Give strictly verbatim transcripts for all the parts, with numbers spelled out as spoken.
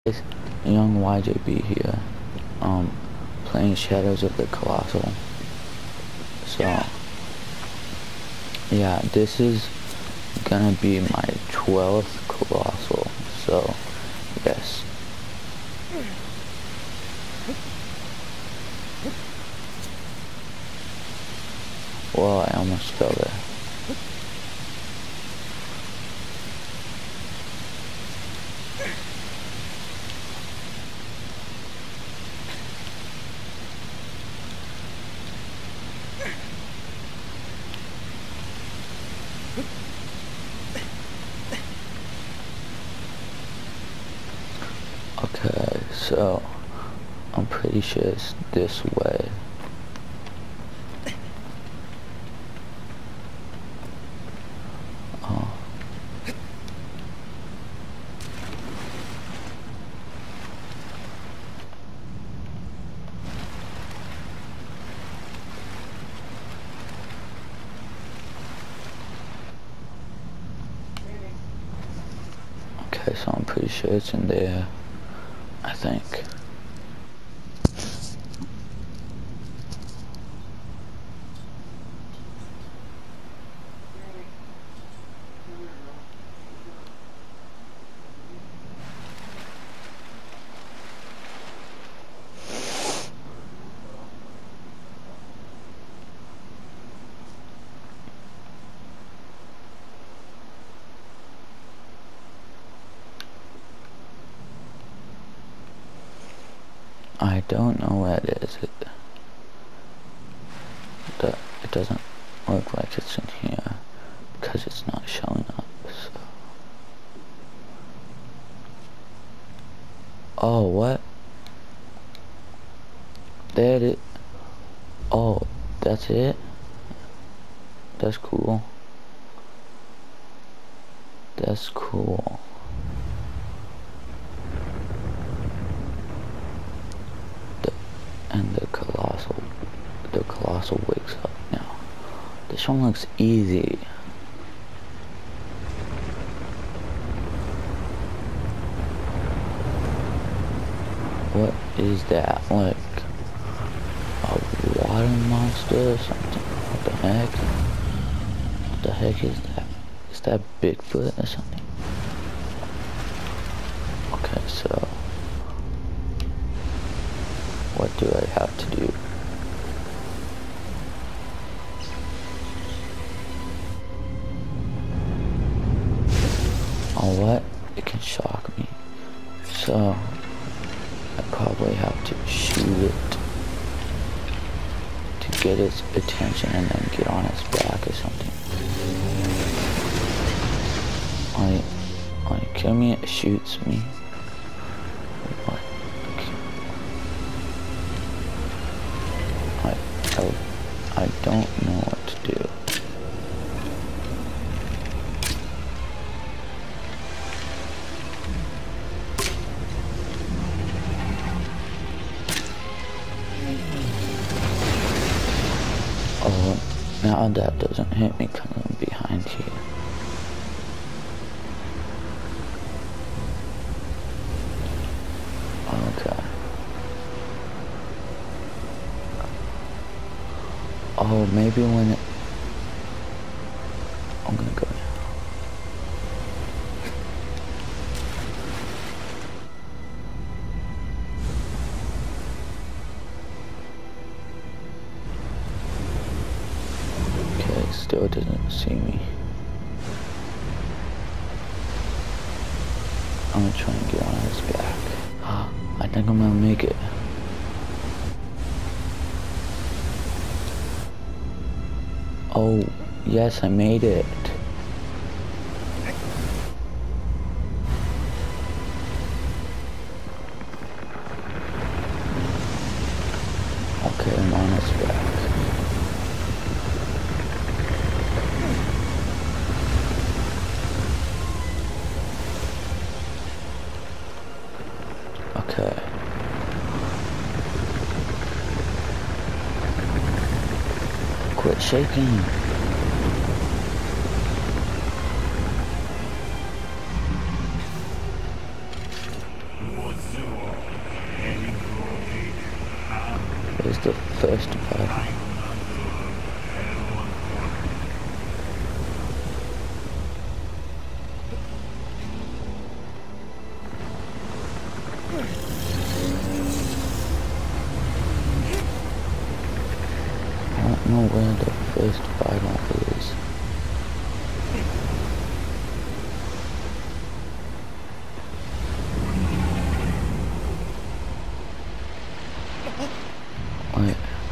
Young Y J B here, um, playing Shadows of the Colossal. So, yeah, this is gonna be my twelfth Colossal, so, yes. Well, I almost fell there. Okay, so I'm pretty sure it's this way. Oh. Okay, so I'm pretty sure it's in there, I think. I don't know where it is. It, the, it doesn't look like it's in here because it's not showing up. So. Oh, what? There it is. Oh, that's it? That's cool. That's cool. The, and the colossal, the colossal wakes up now. This one looks easy. What is that? Like a water monster or something? What the heck? What the heck is that? Is that Bigfoot or something? Okay, so what do I have to do? Oh, what? It can shock me. So I probably have to shoot it to get its attention and then get on its back or something. Like, like, kill me, it shoots me. What? I, I, I don't know what to do. Oh, now that doesn't hit me coming behind here. Okay. Oh, maybe when it... I'm gonna go now. Okay, still doesn't see me. I'm gonna try and get on his back. I think I'm gonna make it. Oh, yes, I made it. Okay, I'm on his back. Okay. Quit shaking. Where's the first fight? I don't know where the first battle is. Wait.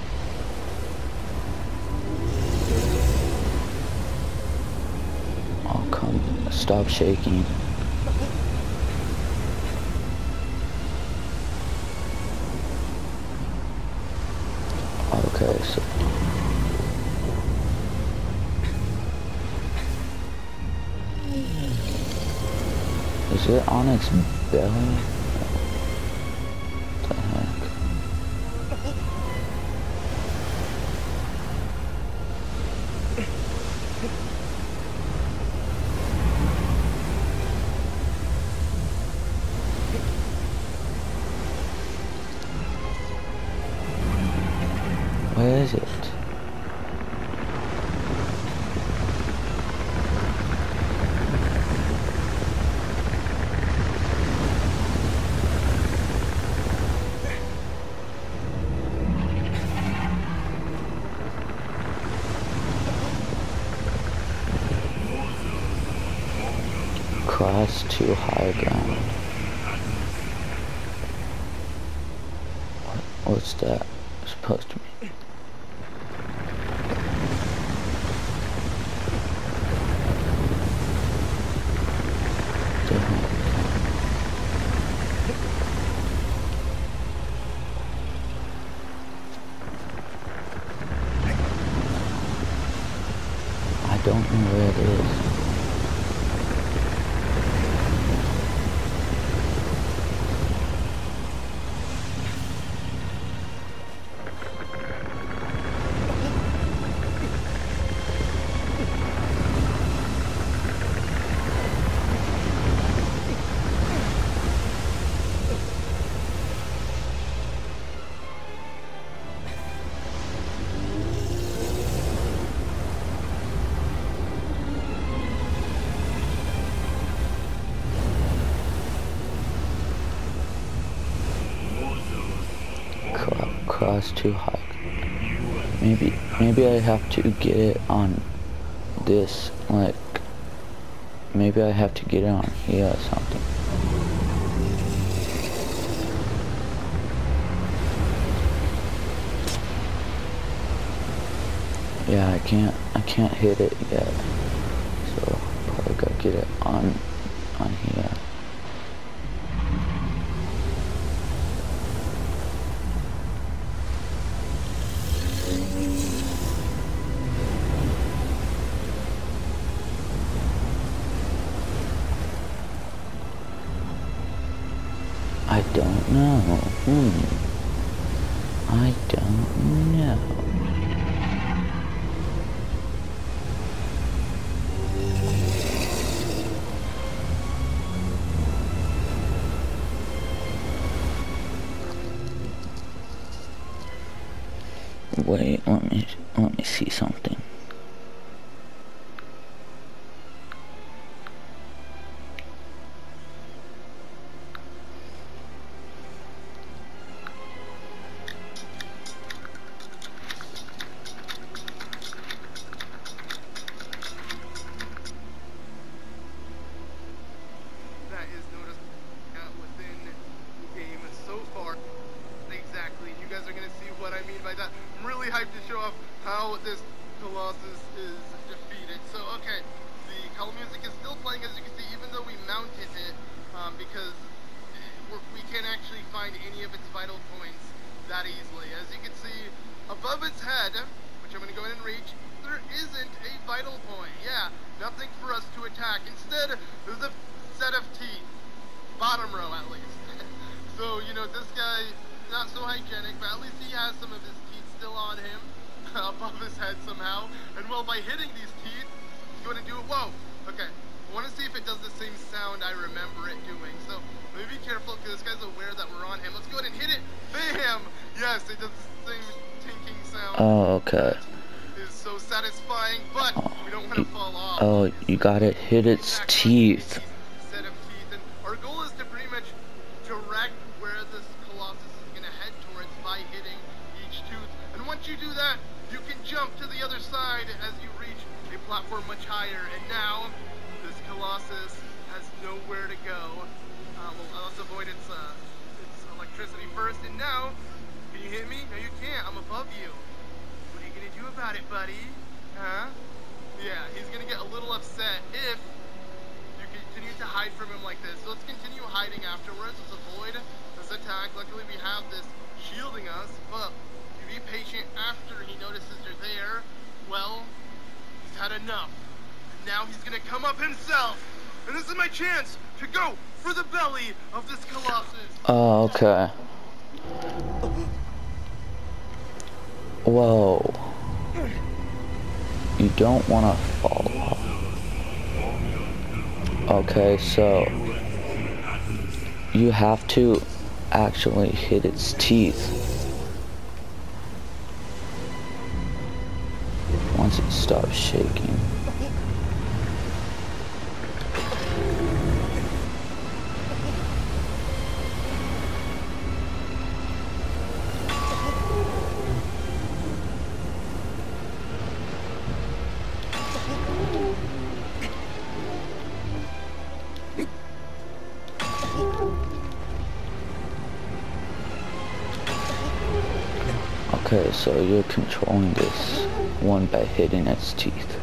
Oh, come. Stop shaking. Okay, so is it on its belly? What the heck? Where is it? Cross to high ground. What, what's that supposed to mean? I don't know where it is. Cross too high. Maybe, maybe I have to get it on this, like, maybe I have to get it on here or something. Yeah, I can't, I can't hit it yet, so probably gotta get it on, on here. I don't know. Hmm. I don't know. Wait, let me let me see something. Hyped to show off how this Colossus is defeated. So, okay, the color music is still playing, as you can see, even though we mounted it, um, because we're, we can't actually find any of its vital points that easily. As you can see, above its head, which I'm going to go ahead and reach, there isn't a vital point. Yeah, nothing for us to attack. Instead, there's a set of teeth. Bottom row, at least. So, you know, this guy, not so hygienic, but at least he has some of his teeth still on him, above his head somehow, and well, by hitting these teeth, he's going to do it. Whoa, okay, I want to see if it does the same sound I remember it doing, so let me be careful, because is aware that we're on him. Let's go ahead and hit it. Bam! Yes, it does the same tinking sound. Oh, okay. Is so satisfying, but Oh, we don't want to you, fall off. oh, you gotta hit its Exactly. teeth. Set of teeth, and our goal is to pretty much direct where this Colossus is going to head towards by hitting each tooth. And once you do that, you can jump to the other side as you reach a platform much higher. And now, this Colossus has nowhere to go. Uh, well, let's avoid its, uh, its electricity first. And now, can you hit me? No, you can't. I'm above you. What are you going to do about it, buddy? Huh? Yeah, he's going to get a little upset if you continue to hide from him like this. So let's continue hiding afterwards. Let's avoid this attack. Luckily, we have this shielding us. But if you be patient after he notices you're there, well, he's had enough. And now he's going to come up himself. And this is my chance to go for the belly of this Colossus. Oh, okay. Whoa. You don't want to fall off. Okay, so you have to actually hit its teeth once it stops shaking. Okay, so you're controlling this one by hitting its teeth.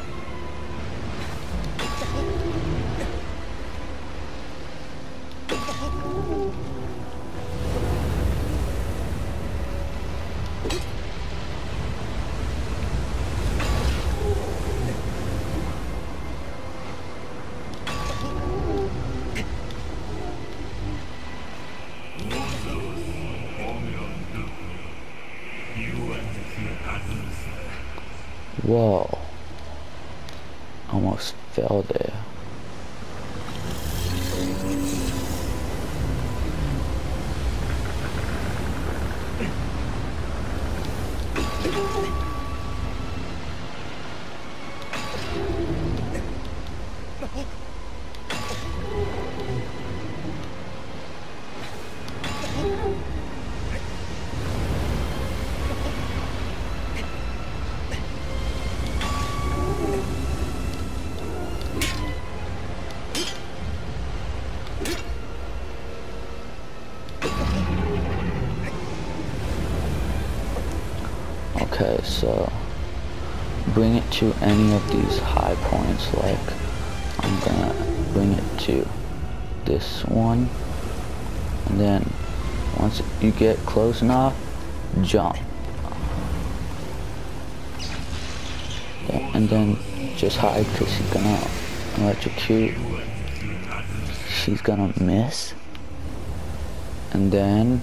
Whoa. Almost fell there. Okay, so bring it to any of these high points, like I'm gonna bring it to this one, and then once you get close enough, jump. And then just hide, because she's gonna electrocute. She's gonna miss. And then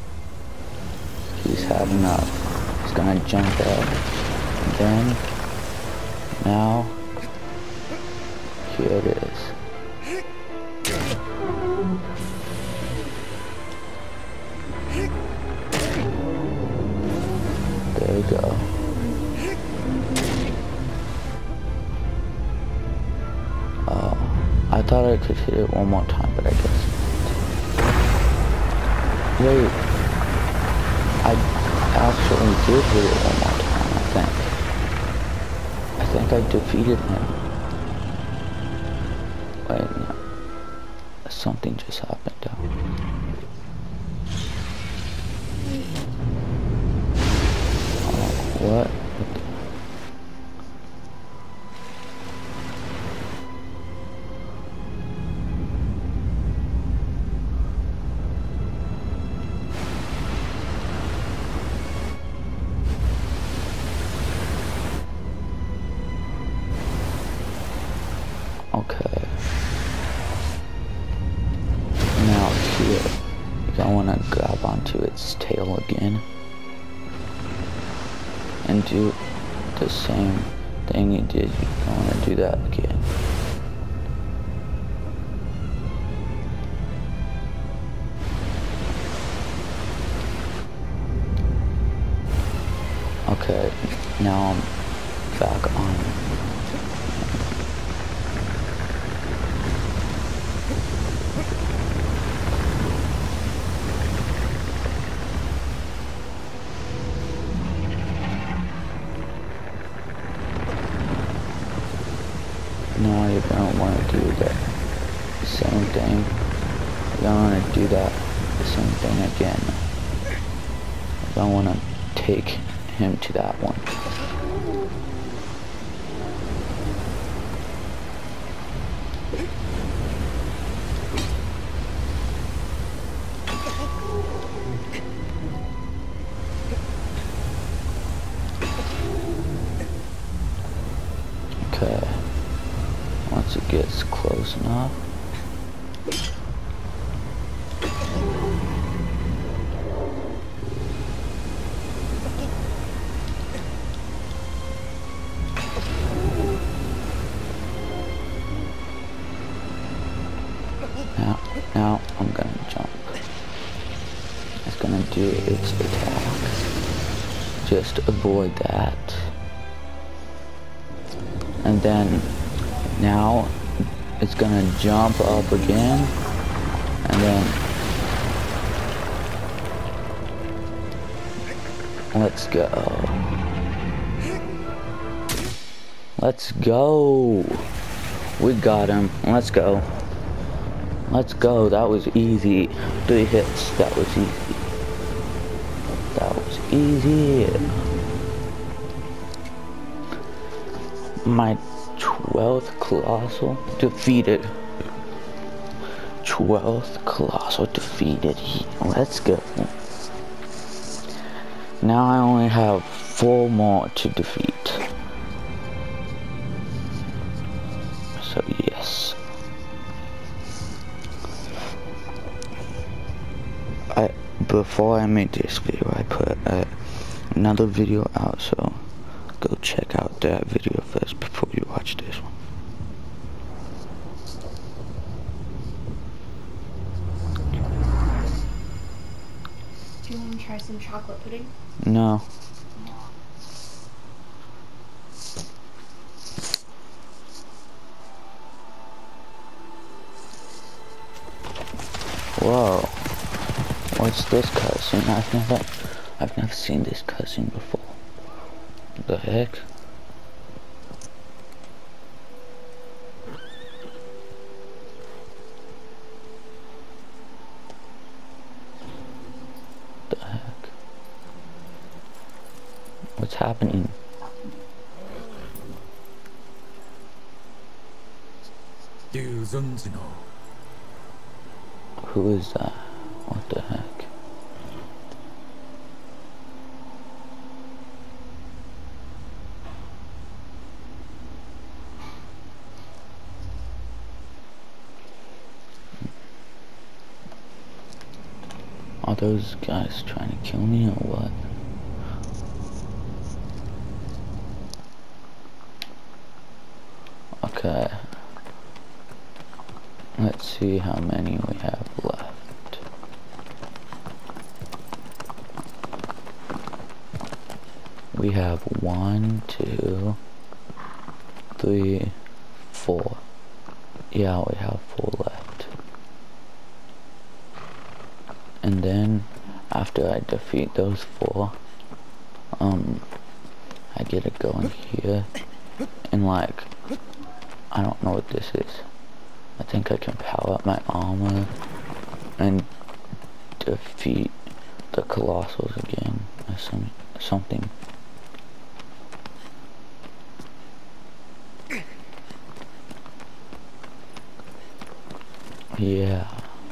he's had enough. He's gonna jump up. And then now here it is. There we go. I thought I could hit it one more time, but I guess not. Wait. I actually did hit it one more time, I think. I think I defeated him. Wait, no. Something just happened though. Oh, what? Okay. Now here, I want to grab onto its tail again and do the same thing you did. I want to do that again. Okay, now I'm back on. Now you're gonna want to do the same thing. You're gonna want to do that the same thing again. You're gonna want to take him to that one. Okay. Once it gets close enough. Now, now I'm gonna jump. It's gonna do its attack. Just avoid that. And then, now, it's gonna jump up again. And then, let's go. Let's go. We got him. Let's go. Let's go. That was easy. Three hits. That was easy. That was easy. My twelfth Colossal defeated. twelfth Colossal defeated. Let's go. Now I only have four more to defeat. So yes. I before I made this video, I put uh, another video out, so go check out that video first before you watch this one. Do you want to try some chocolate pudding? No. Whoa. What's this cutscene? I've never I've never seen this cutscene before. What the heck? What the heck? What's happening? Who is that? What the heck? Are those guys trying to kill me or what? Okay. Let's see how many we have left. We have one, two, three, four. Yeah, we have four left. And then, after I defeat those four, um, I get to go in here, and like, I don't know what this is. I think I can power up my armor, and defeat the Colossals again, or some, something. Yeah.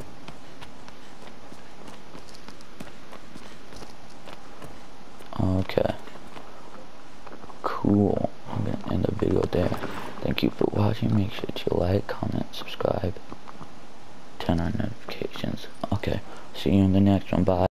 Okay. Cool. I'm gonna end the video there. Thank you for watching. Make sure to like, comment, subscribe, turn on notifications. Okay. See you in the next one. Bye.